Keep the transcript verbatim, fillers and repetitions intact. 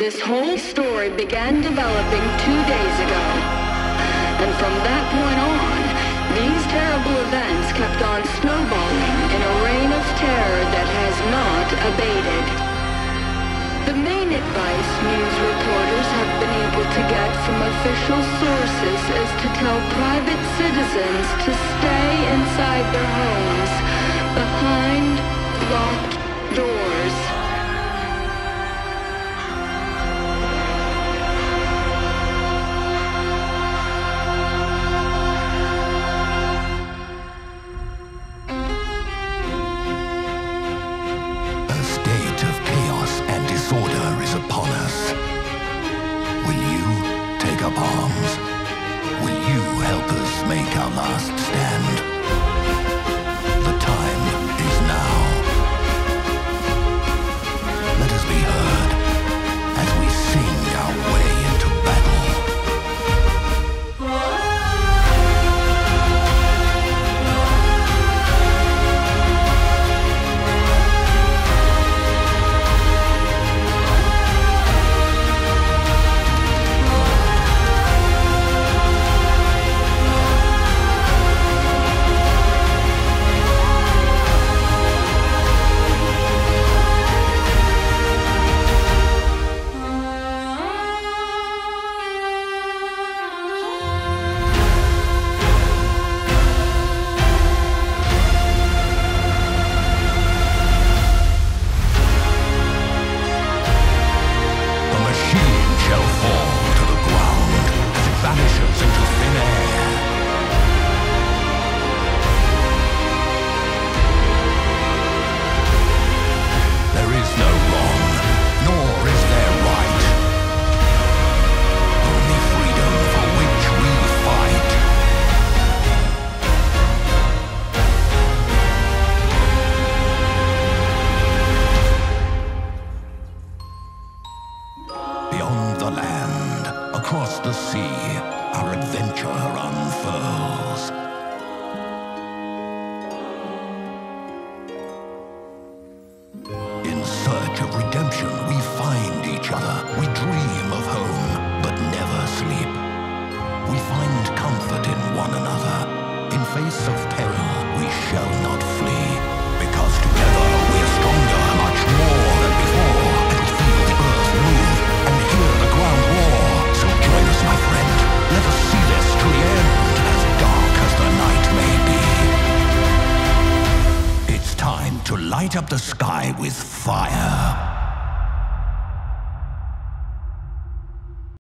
This whole story began developing two days ago. And from that point on, these terrible events kept on snowballing in a reign of terror that has not abated. The main advice news reporters have been able to get from official sources is to tell private citizens to stay inside their homes, behind locked doors. A state of chaos and disorder is upon us. Will you take up arms? Will you help us make our last stand? The time is now. Let us be heard as we sing our way into battle. Beyond the land, across the sea, our adventure unfurls. In search of redemption, we find each other. We dream of home, but never sleep. We find comfort in one another. In face of peril, we shall not flee. Because together we are stronger, much more than before. And we feel the earth move and hear the ground roar. So join us, my friend. Let us see this to the end, as dark as the night may be. It's time to light up the sky with fire.